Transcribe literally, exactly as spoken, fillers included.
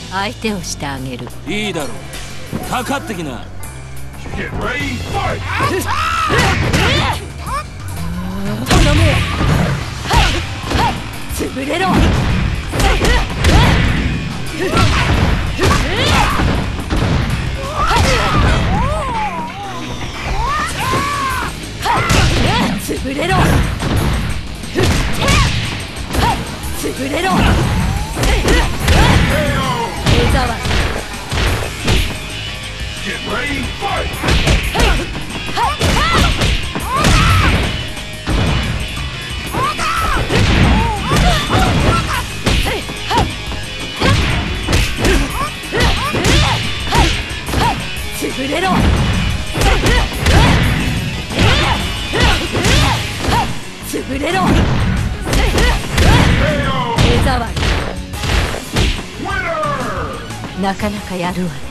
相手をしてあげる。 いいだろう、かかってきな。 頼むよ。潰れろ。潰れろ。潰れろ。目障り。潰れろ。潰れろ。目障り。なかなかやるわね。